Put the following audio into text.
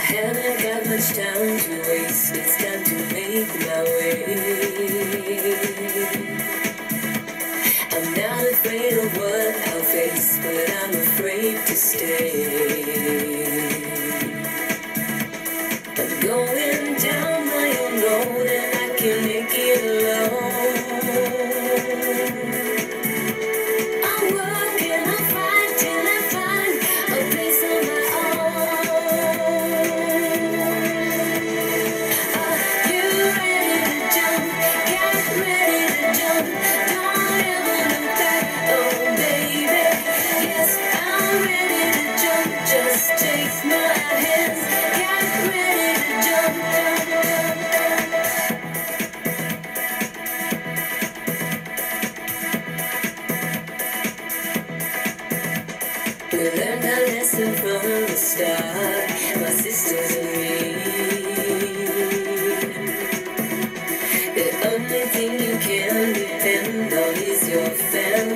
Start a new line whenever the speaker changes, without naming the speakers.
haven't got much time to waste. It's time to make my way. I'm not afraid of what I'll face, but I'm afraid to stay. I'm going down my own road and I can make it alone. I'll work and I'll fight till I find a place on my own. Are you ready to jump? Get ready to jump. Don't ever look back, oh baby. Yes, I'm ready to jump. Just take my hands. Get ready to jump. We learned our lesson from the start, my sisters and me. The only thing you can depend on is your family.